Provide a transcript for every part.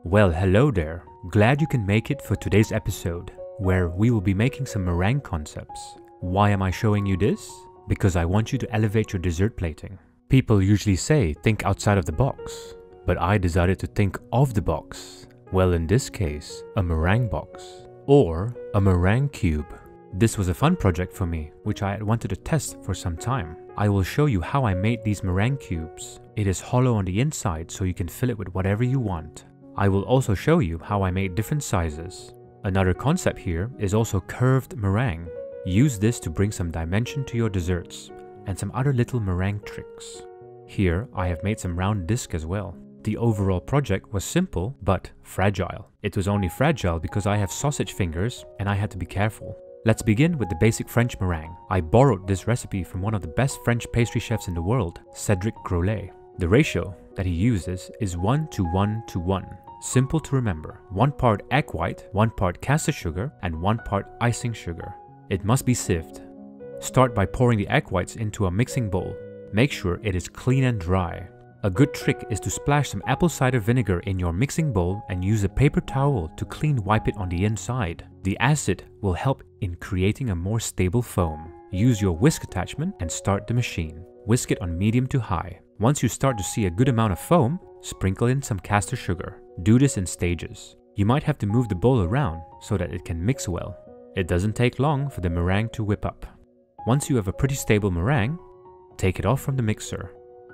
Well, hello there. Glad you can make it for today's episode, where we will be making some meringue concepts. Why am I showing you this? Because I want you to elevate your dessert plating. People usually say think outside of the box, but I decided to think of the box. Well, in this case, a meringue box, or a meringue cube. This was a fun project for me, which I had wanted to test for some time. I will show you how I made these meringue cubes. It is hollow on the inside, so you can fill it with whatever you want. I will also show you how I made different sizes. Another concept here is also curved meringue. Use this to bring some dimension to your desserts, and some other little meringue tricks. Here I have made some round disc as well. The overall project was simple, but fragile. It was only fragile because I have sausage fingers and I had to be careful. Let's begin with the basic French meringue. I borrowed this recipe from one of the best French pastry chefs in the world, Cédric Grolet. The ratio that he uses is 1:1:1. Simple to remember. 1 part egg white, 1 part caster sugar, and 1 part icing sugar. It must be sieved. Start by pouring the egg whites into a mixing bowl. Make sure it is clean and dry. A good trick is to splash some apple cider vinegar in your mixing bowl and use a paper towel to clean wipe it on the inside. The acid will help in creating a more stable foam. Use your whisk attachment and start the machine. Whisk it on medium to high. Once you start to see a good amount of foam, sprinkle in some caster sugar. Do this in stages. You might have to move the bowl around so that it can mix well. It doesn't take long for the meringue to whip up. Once you have a pretty stable meringue, take it off from the mixer.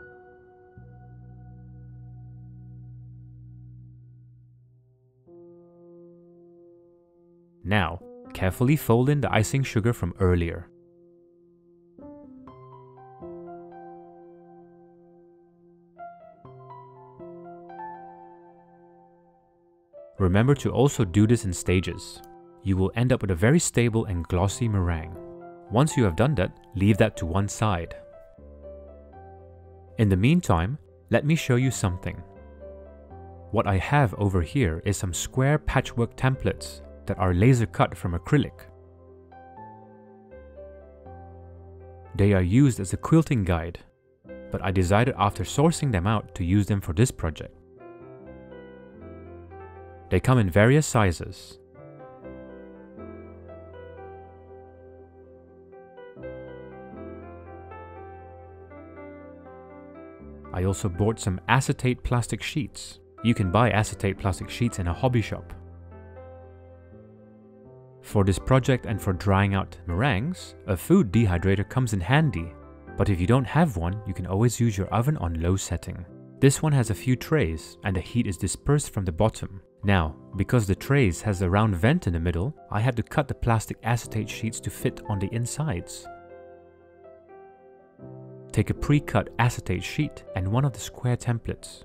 Now, carefully fold in the icing sugar from earlier. Remember to also do this in stages. You will end up with a very stable and glossy meringue. Once you have done that, leave that to one side. In the meantime, let me show you something. What I have over here is some square patchwork templates that are laser cut from acrylic. They are used as a quilting guide, but I decided after sourcing them out to use them for this project. They come in various sizes. I also bought some acetate plastic sheets. You can buy acetate plastic sheets in a hobby shop. For this project and for drying out meringues, a food dehydrator comes in handy, but if you don't have one, you can always use your oven on low setting. This one has a few trays and the heat is dispersed from the bottom. Now, because the trays has a round vent in the middle, I had to cut the plastic acetate sheets to fit on the insides. Take a pre-cut acetate sheet and one of the square templates.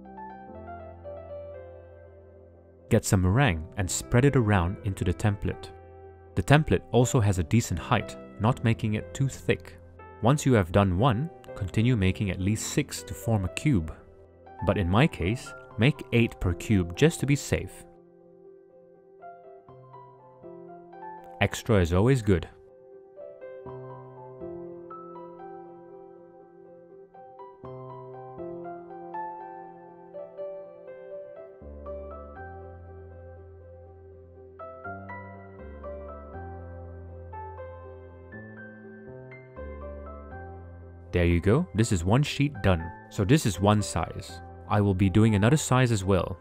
Get some meringue and spread it around into the template. The template also has a decent height, not making it too thick. Once you have done one, continue making at least 6 to form a cube. But in my case, make 8 per cube just to be safe. Extra is always good. There you go, this is one sheet done. So this is one size. I will be doing another size as well.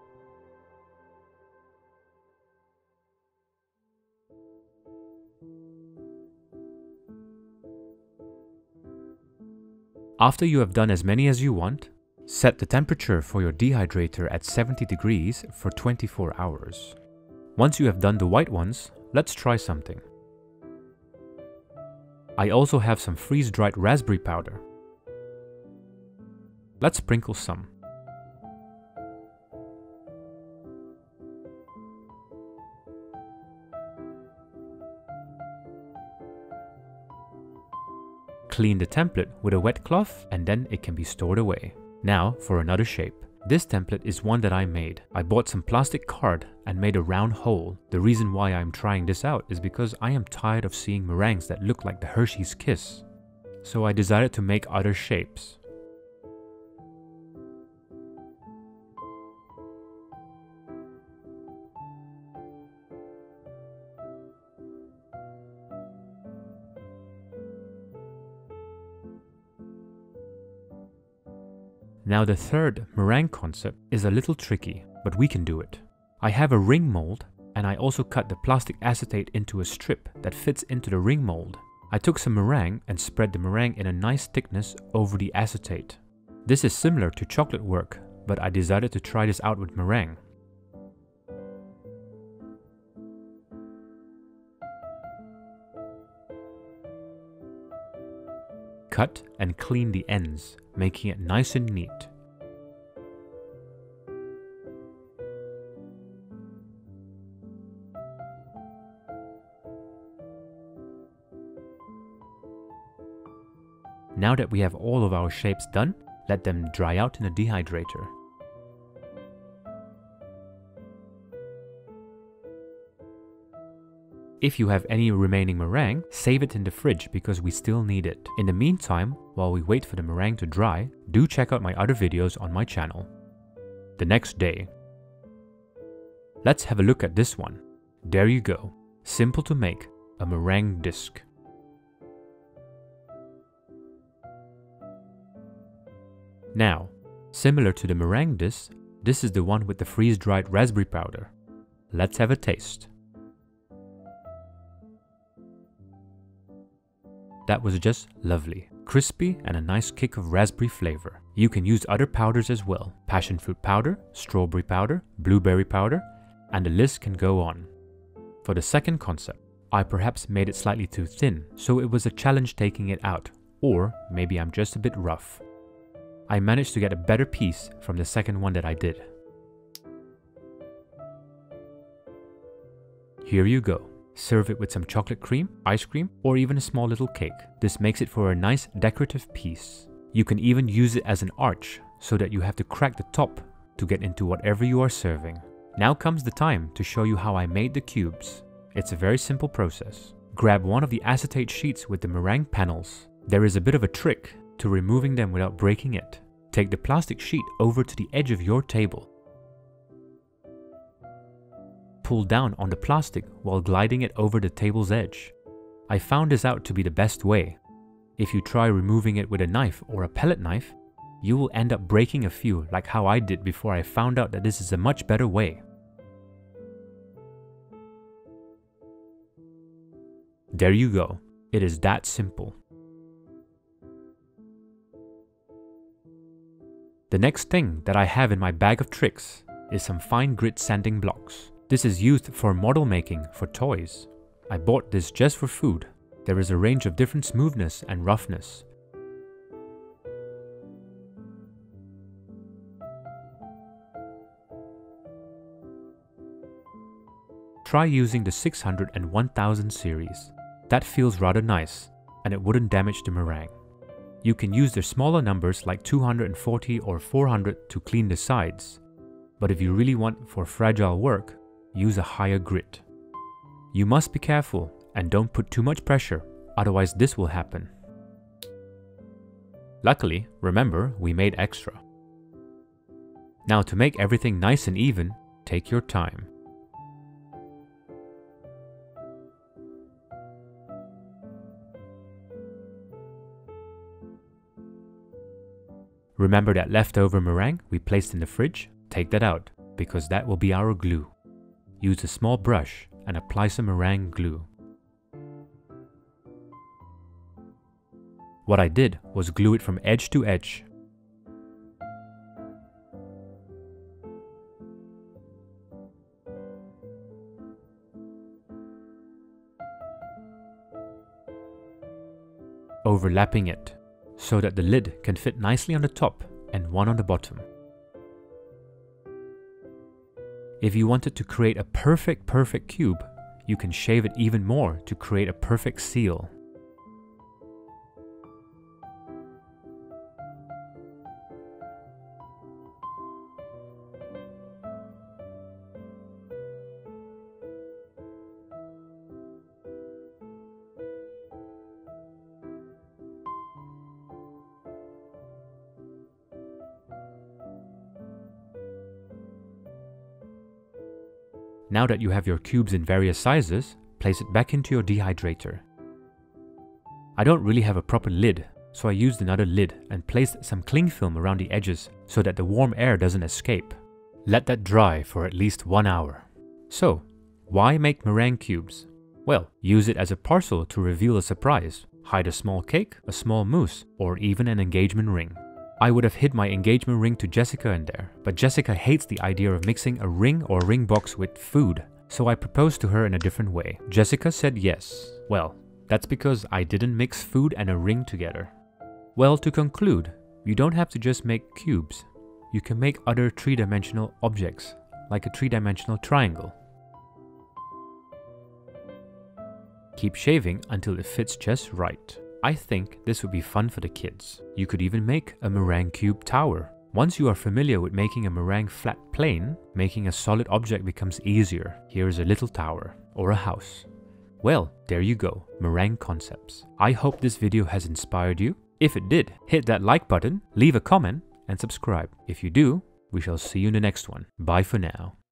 After you have done as many as you want, set the temperature for your dehydrator at 70 degrees for 24 hours. Once you have done the white ones, let's try something. I also have some freeze-dried raspberry powder. Let's sprinkle some. Clean the template with a wet cloth and then it can be stored away. Now for another shape. This template is one that I made. I bought some plastic card and made a round hole. The reason why I'm trying this out is because I am tired of seeing meringues that look like the Hershey's Kiss. So I decided to make other shapes. Now the third meringue concept is a little tricky, but we can do it. I have a ring mold, and I also cut the plastic acetate into a strip that fits into the ring mold. I took some meringue and spread the meringue in a nice thickness over the acetate. This is similar to chocolate work, but I decided to try this out with meringue. Cut and clean the ends, making it nice and neat. Now that we have all of our shapes done, let them dry out in a dehydrator. If you have any remaining meringue, save it in the fridge because we still need it. In the meantime, while we wait for the meringue to dry, do check out my other videos on my channel. The next day. Let's have a look at this one. There you go. Simple to make, a meringue disc. Now, similar to the meringue disc, this is the one with the freeze-dried raspberry powder. Let's have a taste. That was just lovely. Crispy and a nice kick of raspberry flavor. You can use other powders as well. Passion fruit powder, strawberry powder, blueberry powder, and the list can go on. For the second concept, I perhaps made it slightly too thin, so it was a challenge taking it out, or maybe I'm just a bit rough. I managed to get a better piece from the second one that I did. Here you go. Serve it with some chocolate cream, ice cream, or even a small little cake. This makes it for a nice decorative piece. You can even use it as an arch, so that you have to crack the top to get into whatever you are serving. Now comes the time to show you how I made the cubes. It's a very simple process. Grab one of the acetate sheets with the meringue panels. There is a bit of a trick to removing them without breaking it. Take the plastic sheet over to the edge of your table. Pull down on the plastic while gliding it over the table's edge. I found this out to be the best way. If you try removing it with a knife or a pellet knife, you will end up breaking a few like how I did before I found out that this is a much better way. There you go. It is that simple. The next thing that I have in my bag of tricks is some fine grit sanding blocks. This is used for model making for toys. I bought this just for food. There is a range of different smoothness and roughness. Try using the 600 and 1000 series. That feels rather nice, and it wouldn't damage the meringue. You can use the smaller numbers like 240 or 400 to clean the sides, but if you really want for fragile work, use a higher grit. You must be careful and don't put too much pressure, otherwise this will happen. Luckily, remember, we made extra. Now to make everything nice and even, take your time. Remember that leftover meringue we placed in the fridge? Take that out, because that will be our glue. Use a small brush and apply some meringue glue. What I did was glue it from edge to edge. Overlapping it, so that the lid can fit nicely on the top and one on the bottom. If you wanted to create a perfect cube, you can shave it even more to create a perfect seal. Now that you have your cubes in various sizes, place it back into your dehydrator. I don't really have a proper lid, so I used another lid and placed some cling film around the edges so that the warm air doesn't escape. Let that dry for at least 1 hour. So, why make meringue cubes? Well, use it as a parcel to reveal a surprise, hide a small cake, a small mousse, or even an engagement ring. I would have hid my engagement ring to Jessica in there, but Jessica hates the idea of mixing a ring or ring box with food, so I proposed to her in a different way. Jessica said yes. Well, that's because I didn't mix food and a ring together. Well, to conclude, you don't have to just make cubes. You can make other three-dimensional objects, like a three-dimensional triangle. Keep shaving until it fits just right. I think this would be fun for the kids. You could even make a meringue cube tower. Once you are familiar with making a meringue flat plane, making a solid object becomes easier. Here is a little tower, or a house. Well, there you go, Meringue Concepts. I hope this video has inspired you. If it did, hit that like button, leave a comment, and subscribe. If you do, we shall see you in the next one. Bye for now.